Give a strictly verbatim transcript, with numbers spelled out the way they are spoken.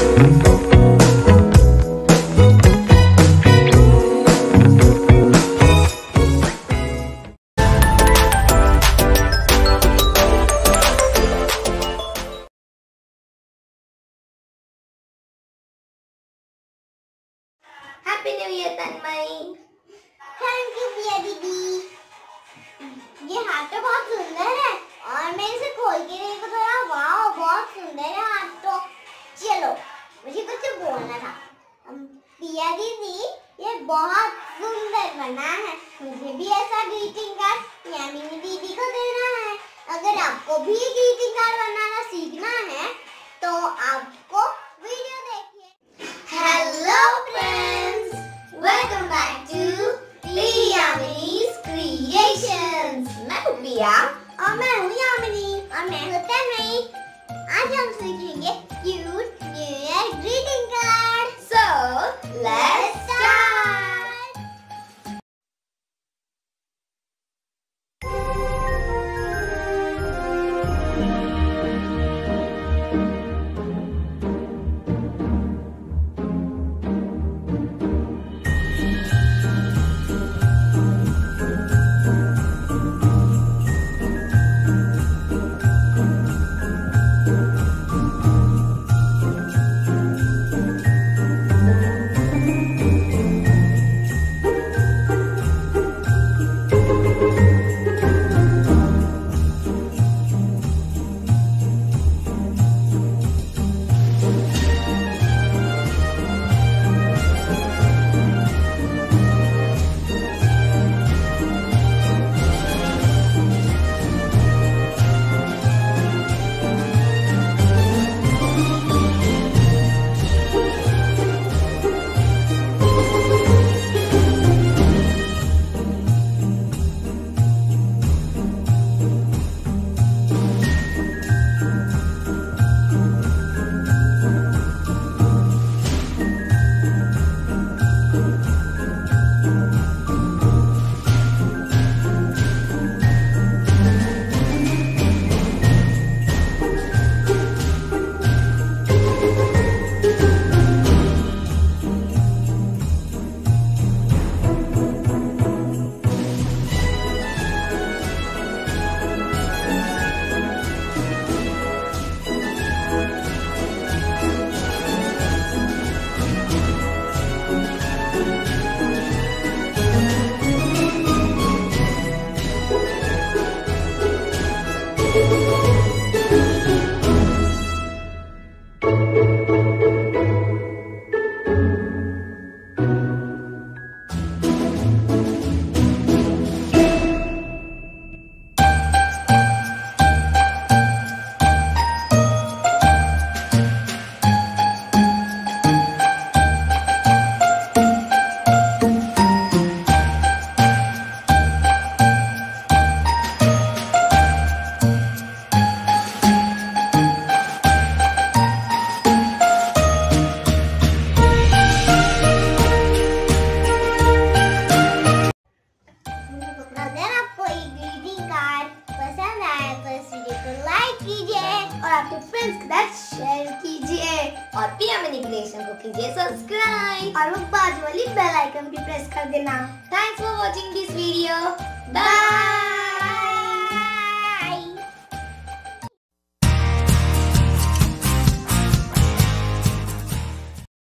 Happy new year Tanmayi. Thank you Piya दीदी। ये हाथ तो बहुत सुंदर है और मैं इसे खोल के देखो थोड़ा। वाह बहुत सुंदर है हाथ तो। चलो मुझे कुछ बोलना था। पिया दीदी ये बहुत सुंदर बना है, मुझे भी ऐसा ग्रीटिंग कार्ड यामिनी दीदी को देना है। अगर आपको भी ग्रीटिंग कार्ड बनाना सीखना है तो आपको वीडियो देखिए। Hello friends, welcome back to पियामिनी's क्रिएशंस। मैं हूँ पिया और मैं हूँ यामिनी और मैं हूँ तन्मयी। आज हम सीखेंगे cute new year greeting card. So let's start. और आपके फ्रेंड्स के साथ शेयर कीजिए और पियामिनी क्रिएशन को कीजिए सब्सक्राइब और वो बाजू वाली बेल आइकन भी प्रेस कर देना। Thanks for watching this video. Bye.